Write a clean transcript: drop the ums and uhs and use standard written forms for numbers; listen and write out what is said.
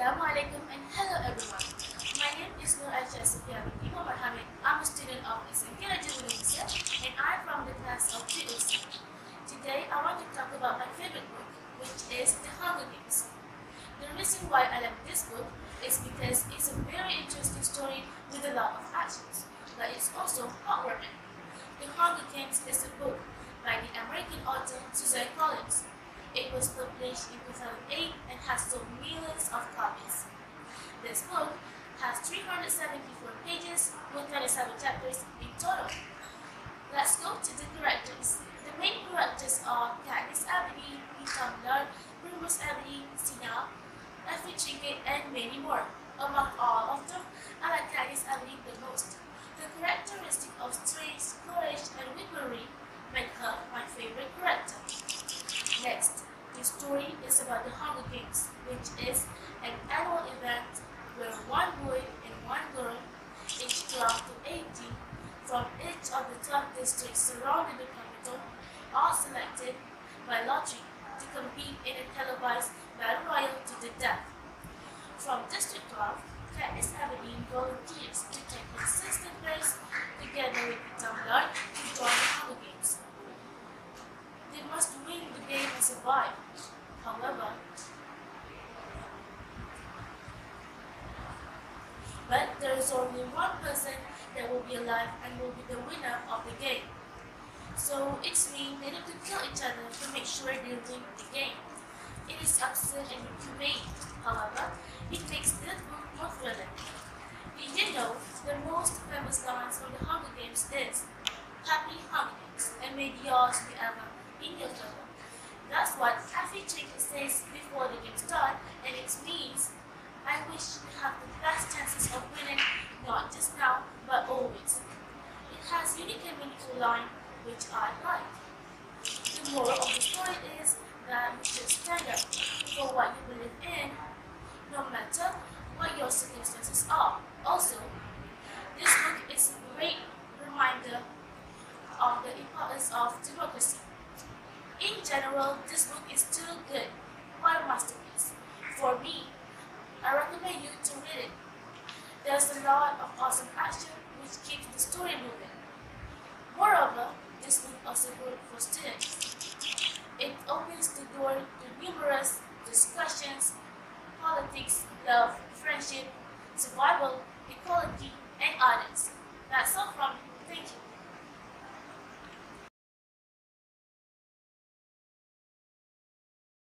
Assalamualaikum and hello everyone. My name is Nur Aisha Sofia binti Mohammed. I'm a student of SMK Raja Indonesia and I'm from the class of 306. Today I want to talk about my favorite book, which is The Hunger Games. The reason why I like this book is because it's a very interesting story with a lot of actions, but it's also heartwarming. The Hunger Games is a book by the American author Suzanne Collins. It was published in 2008 and has sold millions of copies. This book has 374 pages with 27 chapters in total. Let's go to the characters. The main characters are Katniss Everdeen, Tumblr, Primrose Everdeen, Sina, Effie Trinket, and many more. Among all of them, I like Katniss Everdeen the most. The characteristic of strength, courage, and weaponry make her my favorite character. Next, the story is about the Hunger Games, which is an annual event where one boy and one girl, aged 12 to 18, from each of the 12 districts surrounding the capital, are selected by lottery to compete in a televised battle royal to the death. From District 12, Katniss Everdeen volunteers to take consistent place together with Tumblr to join the Hunger Games. They must win the game and survive. However, there is only one person that will be alive and will be the winner of the game. So it's means they need to kill each other to make sure they win the game. It is absurd and inhumane. However, it makes the book more thrilling. Did you know the most famous lines from the Hunger Games is "Happy Hunger Games" and "May yours be ever in your trouble." That's what Effie Trinket says before the game starts, and it means I wish we have the best chances of winning, not just now, but always. It has unique and meaningful line, which I like. The moral of the story is that you should stand up for what you believe in, no matter what your circumstances are. Also, this book is a great reminder of the importance of democracy. In general, this book is still good,